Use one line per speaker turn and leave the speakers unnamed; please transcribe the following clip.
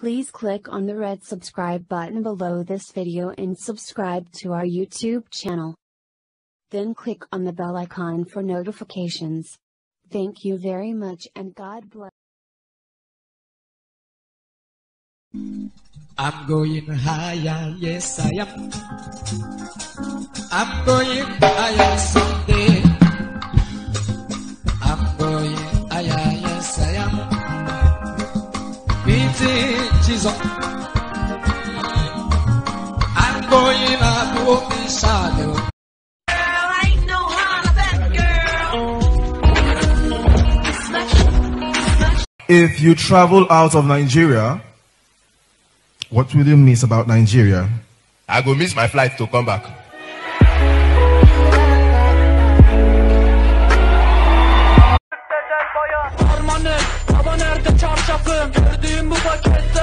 Please click on the red subscribe button below this video and subscribe to our YouTube channel. Then click on the bell icon for notifications. Thank you very much and God bless.
I'm going higher, yes I am. I'm going higher someday. I'm going higher, yes I am. Meeting Jesus. I'm going up the shadow.
If you travel out of Nigeria, what will you miss about Nigeria?
I go miss my flight to come back.
Baba nerede çarşafım? Gördüğüm bu paket